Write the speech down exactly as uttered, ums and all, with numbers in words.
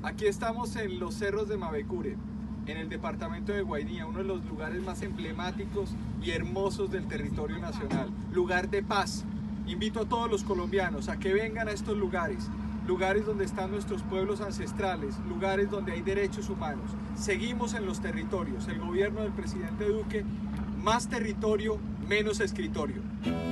Aquí estamos en los cerros de Mavecure, en el departamento de Guainía, uno de los lugares más emblemáticos y hermosos del territorio nacional, lugar de paz. Invito a todos los colombianos a que vengan a estos lugares, lugares donde están nuestros pueblos ancestrales, lugares donde hay derechos humanos. Seguimos en los territorios, el gobierno del presidente Duque, más territorio, menos escritorio.